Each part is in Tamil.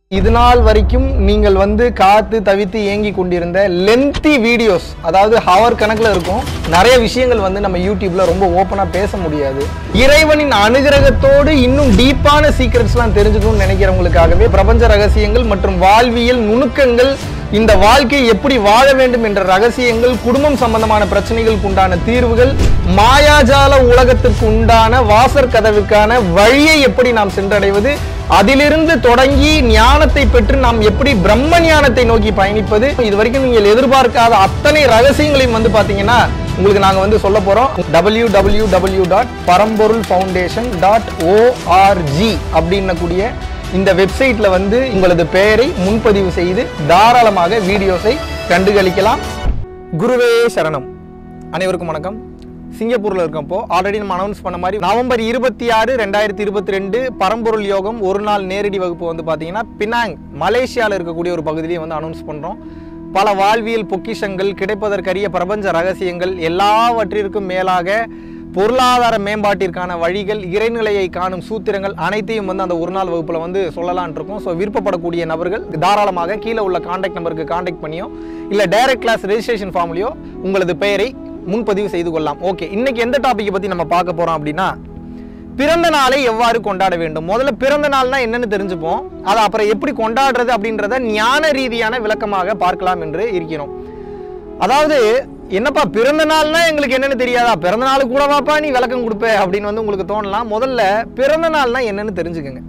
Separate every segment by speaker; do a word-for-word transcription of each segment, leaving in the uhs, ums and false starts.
Speaker 1: இதுநாள் வரைக்கும் நீங்கள் வந்து காத்து தவித்து ஏங்கி கொண்டிருந்த லென்த்தி வீடியோஸ், அதாவது ஹவர் கணக்கில் இருக்கும் நிறைய விஷயங்கள் வந்து நம்ம யூடியூப்ல ரொம்ப ஓப்பனா பேச முடியாது. இறைவனின் அனுகிரகத்தோடு இன்னும் டீப்பான சீக்ரெட்ஸ்லாம் தெரிஞ்சுக்கணும்னு நினைக்கிறவங்களுக்காகவே பிரபஞ்ச ரகசியங்கள் மற்றும் வாழ்வியல் நுணுக்கங்கள், இந்த வாழ்க்கையை எப்படி வாழ வேண்டும் என்ற ரகசியங்கள், குடும்பம் சம்பந்தமான பிரச்சனைகளுக்கு உண்டான தீர்வுகள், மாயாஜால உலகத்திற்கு உண்டான வாசற் கதவிற்கான வழியை எப்படி நாம் சென்றடைவது, அதிலிருந்து தொடங்கி ஞானத்தை பெற்று நாம் எப்படி பிரம்ம ஞானத்தை நோக்கி பயணிப்பது, இது வரைக்கும் நீங்கள் எதிர்பார்க்காத அத்தனை ரகசியங்களையும் வந்து பாத்தீங்கன்னா உங்களுக்கு நாங்க வந்து சொல்ல போறோம். W W W dot Paramporul foundation dot ORG அப்படின்னக்கூடிய இந்த வெப்சைட்ல வந்து உங்களது பெயரை முன்பதிவு செய்து தாராளமாக வீடியோஸை கண்டுகளிக்கலாம். குருவே சரணம். அனைவருக்கும் வணக்கம். சிங்கப்பூர்ல இருக்கப்போ ஆல்ரெடி நம்ம அனௌன்ஸ் பண்ண மாதிரி நவம்பர் இருபத்தி ஆறு ரெண்டாயிரத்தி இருபத்தி ரெண்டு பரம்பொருள் யோகம் ஒரு நாள் நேரடி வகுப்பு வந்து பாத்தீங்கன்னா பினாங் மலேசியாவில் இருக்கக்கூடிய ஒரு பகுதியிலேயே வந்து அனௌன்ஸ் பண்றோம். பல வாழ்வியல் பொக்கிஷங்கள், கிடைப்பதற்கரிய பிரபஞ்ச ரகசியங்கள், எல்லாவற்றிற்கும் மேலாக பொருளாதார மேம்பாட்டிற்கான வழிகள், இறைநிலையை காணும் சூத்திரங்கள் அனைத்தையும் வந்து அந்த ஒரு நாள் வகுப்புல வந்து சொல்லலான் இருக்கோம். ஸோ விருப்பப்படக்கூடிய நபர்கள் தாராளமாக கீழே உள்ள கான்டாக்ட் நம்பருக்கு கான்டாக்ட் பண்ணியோ இல்லை டைரக்ட் கிளாஸ் ரெஜிஸ்ட்ரேஷன் ஃபார்ம்லையோ உங்களது பெயரை முன்பதிவு செய்து கொள்ளலாம். ஓகே, இன்னைக்கு எந்த டாபிக்கை பத்தி நம்ம பார்க்க போறோம் அப்படின்னா, பிறந்த நாளை எவ்வாறு கொண்டாட வேண்டும். முதல்ல பிறந்த நாள்னா என்னன்னு தெரிஞ்சுப்போம், அதை அப்புறம் எப்படி கொண்டாடுறது அப்படின்றத ஞான ரீதியான விளக்கமாக பார்க்கலாம் என்று இருக்கிறோம். அதாவது என்னப்பா பிறந்த நாள்னா எங்களுக்கு என்னன்னு தெரியாதா, பிறந்த நாள் கூடவாப்பா நீ விளக்கம் கொடுப்ப அப்படின்னு வந்து உங்களுக்கு தோணலாம். முதல்ல பிறந்த நாள்னா என்னன்னு தெரிஞ்சுக்கங்க.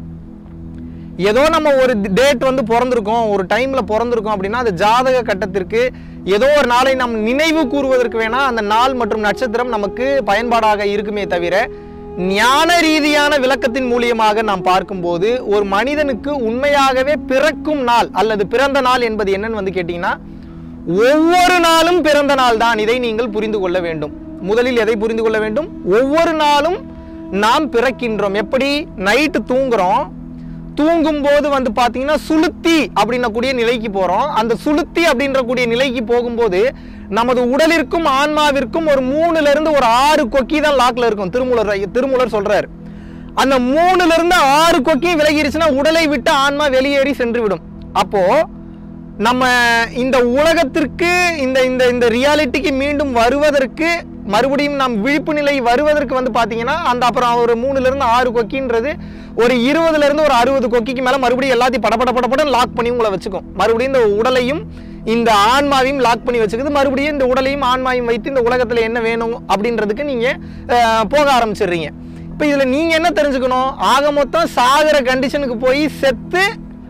Speaker 1: ஏதோ நம்ம ஒரு டேட் வந்து பிறந்திருக்கோம், ஒரு டைம்ல பிறந்திருக்கோம் அப்படின்னா அது ஜாதக கட்டத்திற்கு ஏதோ ஒரு நாளை நாம் நினைவு கூறுவதற்கு வேணா அந்த நாள் மற்றும் நட்சத்திரம் நமக்கு பயன்பாடாக இருக்குமே தவிர, ஞான ரீதியான விளக்கத்தின் மூலியமாக நாம் பார்க்கும்போது ஒரு மனிதனுக்கு உண்மையாகவே பிறக்கும் நாள் அல்லது பிறந்த நாள் என்பது என்னன்னு வந்து கேட்டீங்கன்னா, ஒவ்வொரு நாளும் பிறந்த நாள் தான். இதை நீங்கள் புரிந்து கொள்ள வேண்டும். முதலில் எதை புரிந்து கொள்ள வேண்டும்? ஒவ்வொரு நாளும் நாம் பிறக்கின்றோம். எப்படி? நைட்டு தூங்குறோம், தூங்கும் போது வந்து பாத்தீங்கன்னா சுளுத்தி அப்படின்னக்கூடிய நிலைக்கு போறோம். அந்த சுளுத்தி அப்படின்ற கூடிய நிலைக்கு போகும்போது நமது உடலிற்கும் ஆன்மாவிற்கும் ஒரு மூணுல இருந்து ஒரு ஆறு கொக்கி தான் லாக்ல இருக்கும். திருமூலர் திருமூலர் சொல்றாரு, அந்த மூணுல இருந்து ஆறு கொக்கி விலகிருச்சுன்னா உடலை விட்டு ஆன்மா வெளியேறி சென்று விடும். அப்போ நம்ம இந்த உலகத்திற்கு இந்த இந்த இந்த ரியாலிட்டிக்கு மீண்டும் வருவதற்கு, மறுபடியும் நாம் விழிப்பு நிலை வருவதற்கு வந்து பாத்தீங்கன்னா அந்த அப்புறம் ஒரு மூணுல இருந்து ஆறு கொக்கின்றது ஒரு இருபதுல இருந்து ஒரு அறுபது கொக்கிக்கு மேல மறுபடியும் எல்லாத்தையும் படப்பட படப்பட லாக் பண்ணி உங்களை வச்சுக்கும். மறுபடியும் இந்த உடலையும் இந்த ஆன்மாவையும் லாக் பண்ணி வச்சுக்குது. மறுபடியும் இந்த உடலையும் ஆன்மாவையும் வைத்து இந்த உலகத்துல என்ன வேணும் அப்படின்றதுக்கு நீங்க போக ஆரம்பிச்சிடுறீங்க. இப்ப இதுல நீங்க என்ன தெரிஞ்சுக்கணும்? ஆக மொத்தம் சாகர கண்டிஷனுக்கு போய் செத்து,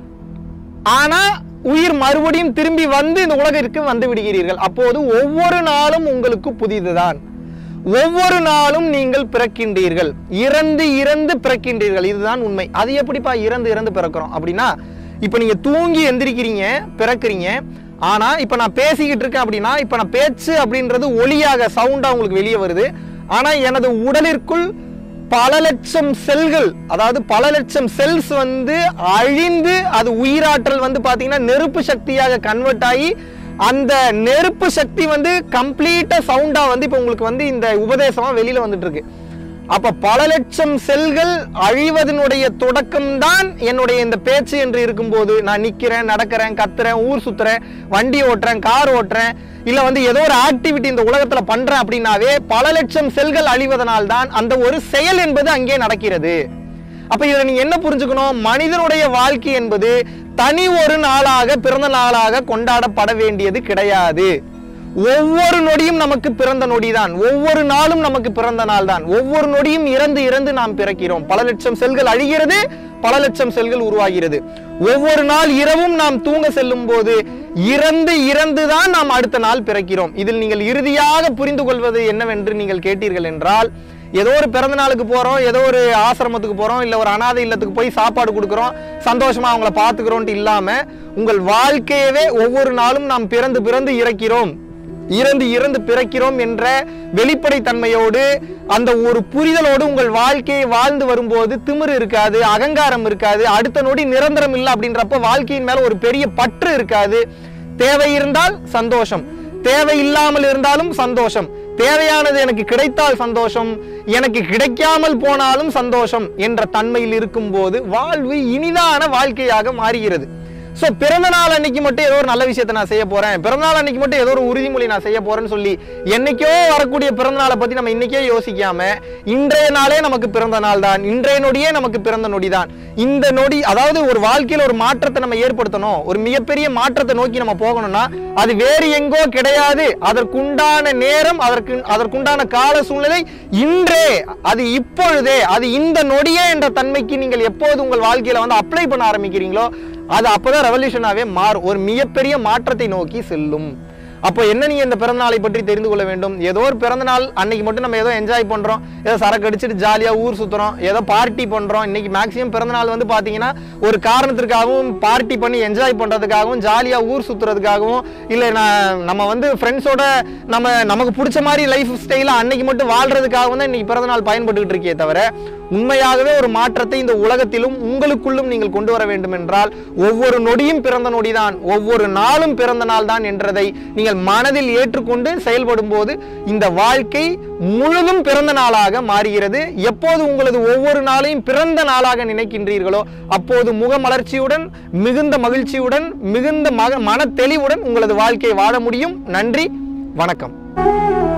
Speaker 1: ஆனா உயிர் மறுபடியும் திரும்பி வந்து இந்த உலகிற்கு வந்து விடுகிறீர்கள். அப்போது ஒவ்வொரு நாளும் உங்களுக்கு புதிதுதான். ஒவ்வொரு நாளும் நீங்கள் பிறக்கின்றீர்கள், இறந்து இறந்து பிறக்கின்றீர்கள். இதுதான் உண்மை. அது எப்படிப்பா இறந்து இறந்து பிறக்கிறோம் அப்படின்னா, இப்ப நீங்க தூங்கி எந்திரிக்கிறீங்க, பிறக்கிறீங்க. ஆனா இப்ப நான் பேசிக்கிட்டு இருக்கேன் அப்படின்னா, இப்ப நான் பேச்சு அப்படின்றது ஒளியாக சவுண்டா உங்களுக்கு வெளியே வருது. ஆனா எனது உடலிற்குள் பல லட்சம் செல்கள், அதாவது பல லட்சம் செல்ஸ் வந்து அழிந்து அது உயிராற்றல் வந்து பாத்தீங்கன்னா நெருப்பு சக்தியாக கன்வெர்ட் ஆகி அந்த நெருப்பு சக்தி வந்து கம்ப்ளீட்டா சவுண்டா வந்து இப்ப உங்களுக்கு வந்து இந்த உபதேசமா வெளியில வந்துட்டு இருக்கு. அப்ப பல லட்சம் செல்கள் அழிவதனுடைய தொடக்கம் தான் என்னுடைய இந்த பேச்சு என்று இருக்கும்போது, நான் நிக்கிறேன், நடக்கிறேன், கத்துறேன், ஊர் சுத்துறேன், வண்டி ஓட்டுறேன், கார் ஓட்டுறேன், இல்ல வந்து ஏதோ ஒரு ஆக்டிவிட்டி இந்த உலகத்துல பண்றேன் அப்படின்னாவே பல லட்சம் செல்கள் அழிவதனால் தான் அந்த ஒரு செயல் என்பது அங்கே நடக்கிறது. அப்ப இதை நீங்க என்ன புரிஞ்சுக்கணும்? மனிதனுடைய வாழ்க்கை என்பது தனி ஒரு நாளாக, பிறந்த நாளாக கொண்டாடப்பட வேண்டியது கிடையாது. ஒவ்வொரு நொடியும் நமக்கு பிறந்த நொடிதான். ஒவ்வொரு நாளும் நமக்கு பிறந்த நாள் தான். ஒவ்வொரு நொடியும் இறந்து இறந்து நாம் பிறக்கிறோம். பல லட்சம் செல்கள் அழிகிறது, பல லட்சம் செல்கள் உருவாகிறது. ஒவ்வொரு நாள் இரவும் நாம் தூங்க செல்லும் போது இறந்து இறந்துதான் நாம் அடுத்த நாள் பிறக்கிறோம். இதில் நீங்கள் இறுதியாக புரிந்து கொள்வது என்னவென்று நீங்கள் கேட்டீர்கள் என்றால், ஏதோ ஒரு பிறந்த நாளுக்கு போறோம், ஏதோ ஒரு ஆசிரமத்துக்கு போறோம், இல்ல ஒரு அனாதை இல்லத்துக்கு போய் சாப்பாடு கொடுக்கிறோம், சந்தோஷமா அவங்கள பாத்துக்கிறோம் இல்லாம, உங்கள் வாழ்க்கையவே ஒவ்வொரு நாளும் நாம் பிறந்து பிறந்து இறக்கிறோம், இறந்து இறந்து பிறக்கிறோம் என்ற வெளிப்படை தன்மையோடு அந்த ஒரு புரிதலோடு உங்கள் வாழ்க்கையை வாழ்ந்து வரும்போது திமிரு இருக்காது, அகங்காரம் இருக்காது, அடுத்த நொடி நிரந்தரம் இல்லை அப்படின்றப்ப வாழ்க்கையின் மேல ஒரு பெரிய பற்று இருக்காது. தேவை இருந்தால் சந்தோஷம், தேவை இல்லாமல் இருந்தாலும் சந்தோஷம், தேவையானது எனக்கு கிடைத்தால் சந்தோஷம், எனக்கு கிடைக்காமல் போனாலும் சந்தோஷம் என்ற தன்மையில் இருக்கும்போது வாழ்வு இனிதான வாழ்க்கையாக மாறுகிறது. ஸோ பிறந்த நாள் அன்னைக்கு மட்டும் ஏதோ ஒரு நல்ல விஷயத்தை நான் செய்ய போறேன், பிறந்த நாள் அன்னைக்கு மட்டும் ஏதோ ஒரு உறுதிமொழி நான் செய்ய போறேன்னு சொல்லி என்னைக்கோ வரக்கூடிய பிறந்த நாளை பத்தி நம்ம இன்னைக்கே யோசிக்காம இன்றைய நாளே நமக்கு பிறந்த நாள் தான், இன்றைய நொடியே நமக்கு பிறந்த நொடி தான். இந்த நொடி அதாவது ஒரு வாழ்க்கையில் ஒரு மாற்றத்தை நம்ம ஏற்படுத்தணும், ஒரு மிகப்பெரிய மாற்றத்தை நோக்கி நம்ம போகணும்னா அது வேறு எங்கோ கிடையாது. அதற்குண்டான நேரம், அதற்கு அதற்குண்டான கால சூழ்நிலை இன்றே, அது இப்பொழுதே, அது இந்த நொடியே என்ற தன்மைக்கு நீங்கள் எப்போது உங்கள் வாழ்க்கையில வந்து அப்ளை பண்ண ஆரம்பிக்கிறீங்களோ அது அப்பதான் ரெவல்யூஷனாவே மாறும், ஒரு மிகப்பெரிய மாற்றத்தை நோக்கி செல்லும். அப்போ என்ன நீங்க இந்த பிறந்த நாளை பற்றி தெரிந்து கொள்ள வேண்டும். ஏதோ ஒரு பிறந்த நாள் அன்னைக்கு மட்டும் நம்ம ஏதோ என்ஜாய் பண்றோம், ஏதோ சரக்கு அடிச்சுட்டு ஜாலியா ஊர் சுத்துறோம், ஏதோ பார்ட்டி பண்றோம். இன்னைக்கு மேக்ஸிமம் பிறந்த நாள் வந்து பாத்தீங்கன்னா ஒரு காரணத்திற்காகவும் பார்ட்டி பண்ணி என்ஜாய் பண்றதுக்காகவும் ஜாலியா ஊர் சுத்துறதுக்காகவும் இல்ல நம்ம வந்து ஃப்ரெண்ட்ஸோட நம்ம நமக்கு பிடிச்ச மாதிரி லைஃப் ஸ்டைல அன்னைக்கு மட்டும் வாழ்றதுக்காகவும் தான் இன்னைக்கு பிறந்த நாள் பயன்பட்டுக்கிட்டு இருக்கே தவிர உண்மையாகவே ஒரு மாற்றத்தை இந்த உலகத்திலும் உங்களுக்குள்ளும் நீங்கள் கொண்டு வர வேண்டும் என்றால் ஒவ்வொரு நொடியும் பிறந்த நொடிதான், ஒவ்வொரு நாளும் பிறந்த நாள் தான் என்றதை நீங்கள் மனதில் ஏற்றுக்கொண்டு செயல்படும் போது இந்த வாழ்க்கை முழுதும் பிறந்த நாளாக மாறுகிறது. எப்போது உங்களது ஒவ்வொரு நாளையும் பிறந்த நாளாக நினைக்கின்றீர்களோ அப்போது முகமலர்ச்சியுடன், மிகுந்த மகிழ்ச்சியுடன், மிகுந்த மன தெளிவுடன் உங்களது வாழ்க்கையை வாழ முடியும். நன்றி, வணக்கம்.